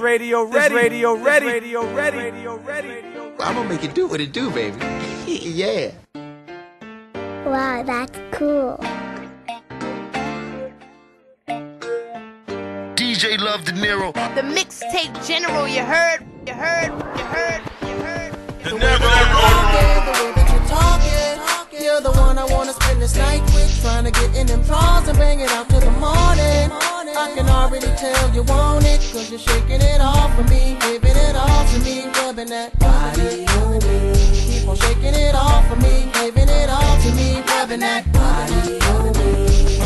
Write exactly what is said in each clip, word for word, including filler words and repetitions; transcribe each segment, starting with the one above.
radio ready, radio ready, radio ready, radio ready. I'm gonna make it do what it do, baby. Yeah. Wow, that's cool. D J Love De Niro. The mixtape general, you heard, you heard, you heard, you heard. The way that you're talking, you're the one I wanna spend this night with. Trying to get in them drawers and bang it out till the morning. I can already tell you want it, cause you're shaking it off for me, giving it all to me, rubbing that body on me. Keep on shaking it off for me, giving it all to me, rubbing that body on me.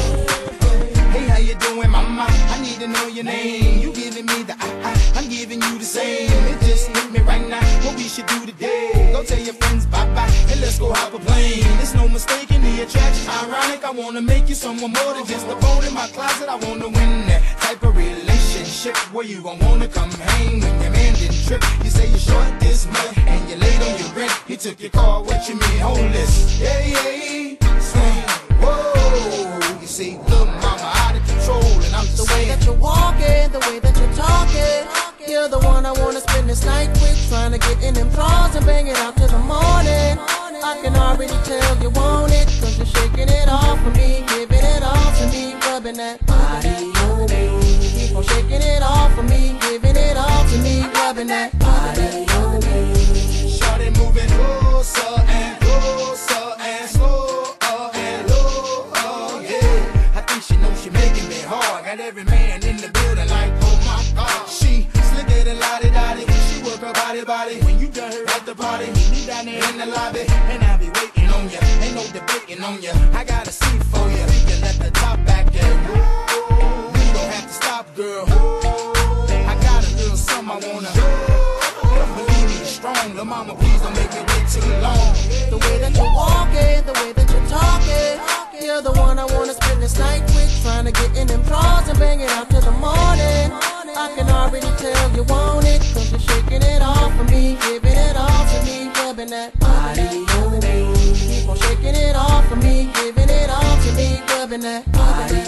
Hey, how you doing, mama? I need to know your name. You giving me the ah ah, I'm giving you the same. It just hit me right now, what we should do today. Go tell your friends bye-bye, and let's go hop a plane. There's no mistaking the attraction. Ironic, I wanna make you someone more than just a bone in my closet. I wanna win that type of relationship where you gon' wanna come hang when your man didn't trip. You say you're short this month, and you're late on your rent. He took your car, what you mean, homeless? Yeah, yeah, swing, whoa. You see, little mama out of control, and I'm just the way saying. that you're walking, the way that you're talking, you're the one I wanna spend this night with. Trying to get in them drawers and bang it out till the morning. I can already tell you want it, cause you're shaking it off for me, giving it all to me, rubbing that body on me. Keep on shaking it off for me, giving it all to me, rubbing that body on me. Shorty moving closer and closer and slower and lower, yeah. I think she knows she making me hard. Got every man in the building like, oh my God. She slicker than lottie-dottie. She work her body body. When you done her at the party, meet me down there in the lobby, and I'll be waiting on ya. Ain't no debating on ya. I got a seat for ya. You can let the top back there. You don't have to stop, girl. I got a little something I wanna. Believe me, it's strong. Lil' mama, please don't make it wait too long. The way that you're walking, the way that you're talking, you're the one I wanna spend this night with. Trying to get in them drawers and bang it out till the morning. I can already tell you want it, cause you're shaking it off for me, giving it all to me, rubbing that body on me. Keep on shaking it off for me, giving it all to me, rubbing that body